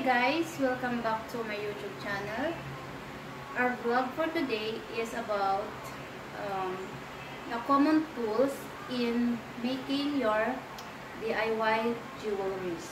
guys, welcome back to my YouTube channel. Our vlog for today is about the common tools in making your DIY jewelries.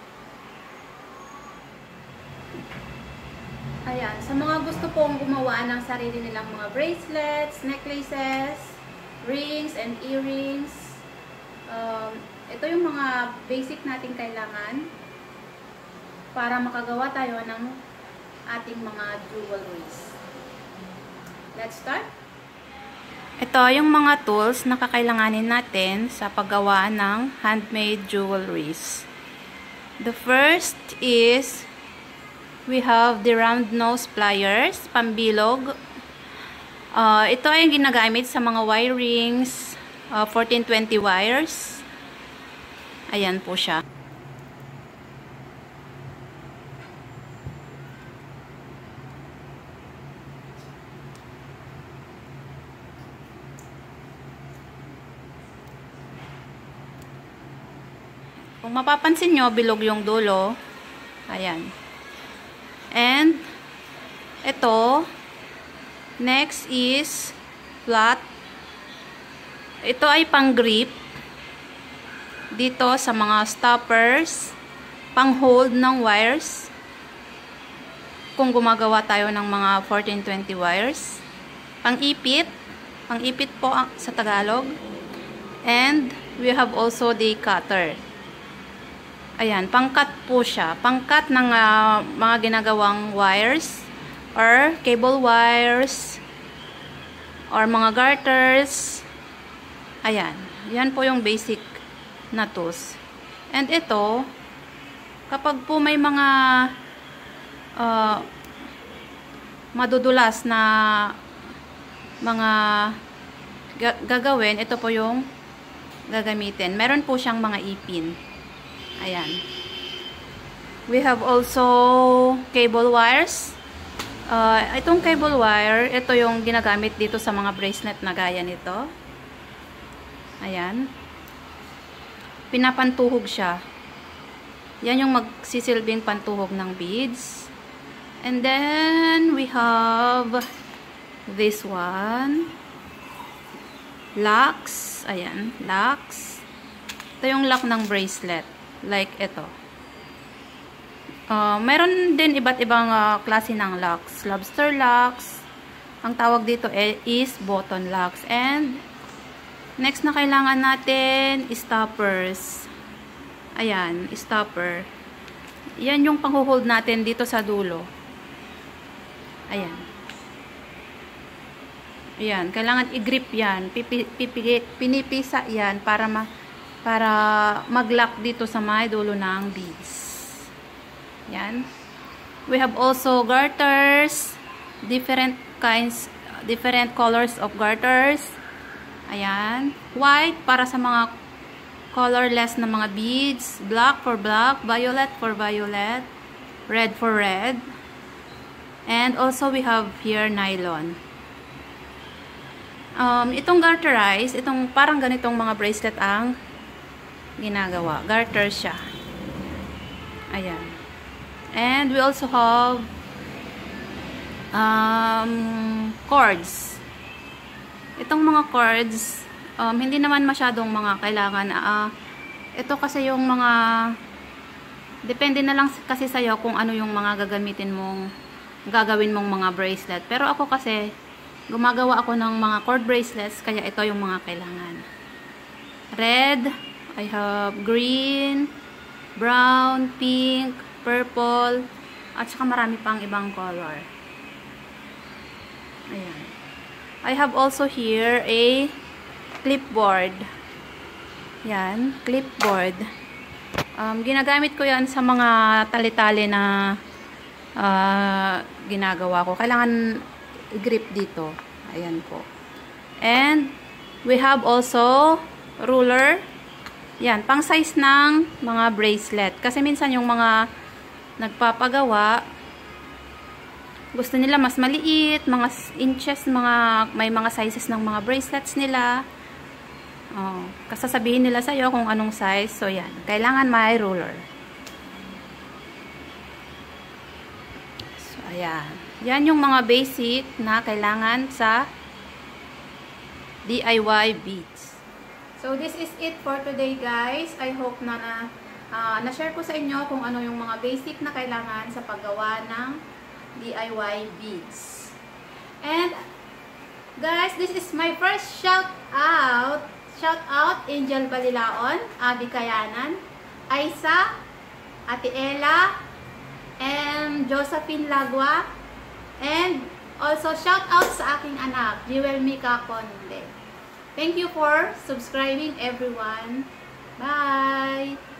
Ayan, sa mga gusto pong gumawa ng sarili nilang mga bracelets, necklaces, rings, and earrings, ito yung mga basic nating kailangan para makagawa tayo ng ating mga jewelries. Let's start. Ito yung mga tools na kakailanganin natin sa paggawa ng handmade jewelries. The first is we have the round nose pliers, pambilog. Ito ay ginagamit sa mga wirings, 1420 wires. Ayan po siya. Kung mapapansin nyo, bilog yung dulo. Ayan. And, ito, next is flat. Ito ay pang grip. Dito sa mga stoppers, pang hold ng wires. Kung gumagawa tayo ng mga 1420 wires. Pang ipit po sa Tagalog. And, we have also the cutter. Ayan, pangkat po siya. Pangkat ng mga ginagawang wires or cable wires or mga garters. Ayan. Yan po yung basic na tools. And ito, kapag po may mga madudulas na mga gagawin, ito po yung gagamitin. Meron po siyang mga ipin. Ayan. We have also cable wires. Itong cable wire, ito yung ginagamit dito sa mga bracelet na gaya nito. Ayan. Pinapantuhog siya. Yan yung magsisilbing pantuhog ng beads. And then, we have this one. Locks. Ayan. Locks. Ito yung lock ng bracelet. Like ito. Meron din iba't ibang klase ng locks. Lobster locks. Ang tawag dito is button locks. And next na kailangan natin stoppers. Ayan, stopper. Yan yung pang-hold natin dito sa dulo. Ayan. Ayan, kailangan i-grip yan. Pinipisa yan para mag-lock dito sa may dulo ng beads. Yan. We have also garters, different colors of garters. Ayan. White para sa mga colorless na mga beads, black for black, violet for violet, red for red. And also we have here nylon. Itong garterized, itong parang ganitong mga bracelet ang ginagawa. Garter siya. Ayan. And we also have cords. Itong mga cords, hindi naman masyadong mga kailangan. Ito kasi yung mga depende na lang kasi sa'yo kung ano yung mga gagawin mong mga bracelet. Pero ako kasi gumagawa ako ng mga cord bracelets, kaya ito yung mga kailangan. Red, I have green, brown, pink, purple, at saka marami pang ibang color. Ayan. I have also here a clipboard. Yan, clipboard. Ginagamit ko yan sa mga tali-tali na ginagawa ko. Kailangan i-grip dito. Ayan po. And we have also ruler. Yan, pang size ng mga bracelet. Kasi minsan yung mga nagpapagawa, gusto nila mas maliit, mga inches, may mga sizes ng mga bracelets nila. Kasasabihin nila sa'yo kung anong size. So, yan. Kailangan may ruler. Ayan. Yan yung mga basic na kailangan sa DIY beads. So, this is it for today, guys. I hope na na-share ko sa inyo kung ano yung mga basic na kailangan sa paggawa ng DIY beads. And, guys, this is my first shout out. Shout out, Angel Balilaon, Abby Kayanan, Aisa, Ate Ella, and Josephine Lagua, and also shout out sa aking anak, Jewel Mika Conde. Thank you for subscribing, everyone. Bye!